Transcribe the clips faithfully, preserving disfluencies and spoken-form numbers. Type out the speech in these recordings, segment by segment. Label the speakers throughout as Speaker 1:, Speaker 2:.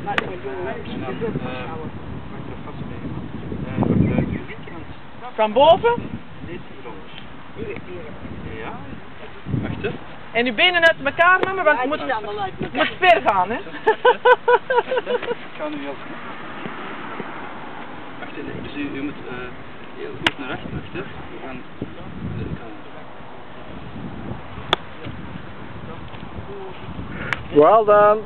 Speaker 1: Maar dat moet je niet te veel vasthouden.
Speaker 2: Van boven?
Speaker 3: Ja. Wacht eens.
Speaker 2: En uw benen uit elkaar nemen, want
Speaker 1: Ja,
Speaker 2: je moet,
Speaker 1: die staan wel uit
Speaker 2: je
Speaker 1: elkaar.
Speaker 2: moet ver gaan, hè?
Speaker 3: Ik ga nu heel snel. Wacht even, dus u, u moet uh, heel goed naar rechts, wacht eens. We gaan de kant.
Speaker 4: Well done.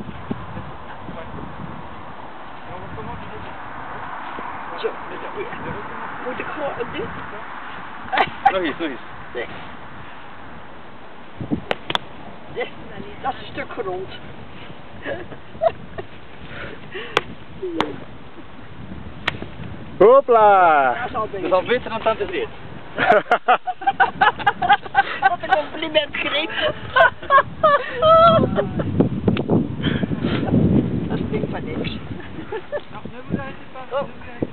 Speaker 1: Zo, moet ik gewoon op dit?
Speaker 3: Nog eens, nog eens.
Speaker 1: Nee. Nee, dat is een stuk grond.
Speaker 4: Hopla.
Speaker 1: Dat is al
Speaker 3: Dat
Speaker 1: beter.
Speaker 3: is al beter dan tante Dreet.
Speaker 1: Wat een compliment, Greep. Dat stinkt van niks. Oh.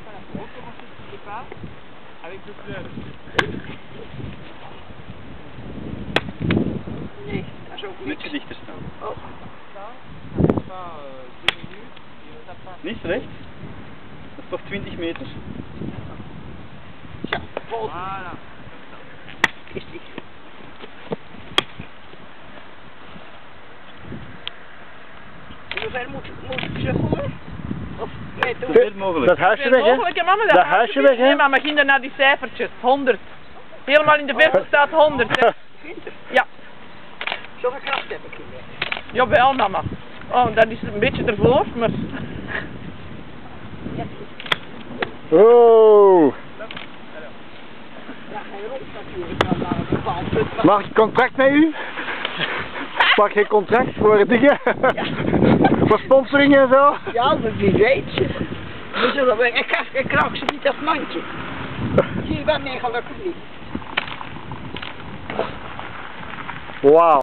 Speaker 1: Nee, dat is ook
Speaker 3: Een
Speaker 1: niks.
Speaker 3: beetje dichter staan.
Speaker 1: Oh.
Speaker 3: Niet recht. Dat is toch twintig meter?
Speaker 1: Zo, vol. Is die. Hoe ver moet, moet ik ze gooien? Of nee, toen?
Speaker 3: Zoveel mogelijk.
Speaker 4: Dat huisje weg, hè?
Speaker 2: Mogelijk, hè, mama?
Speaker 4: Dat huisje weg, hè?
Speaker 2: Nee, maar we gingen naar die cijfertjes. honderd. Helemaal in de verte staat honderd, hè? Ja.
Speaker 1: Zoveel kracht heb ik niet meer.
Speaker 2: Jawel, mama. Oh, dat is een beetje ervoor, maar...
Speaker 4: Oh.
Speaker 1: Ja, hij rond natuurlijk dan naar een bepaald punt. maar-
Speaker 4: Mag ik contract met u? Mag ik contract voor dingen? Voor sponsoring en zo?
Speaker 1: Ja, maar wie weet. We zullen weer. Ik, krijg- ik krijg ze niet als mandje. Zie je wel? Nee, gelukkig niet.
Speaker 4: Wauw.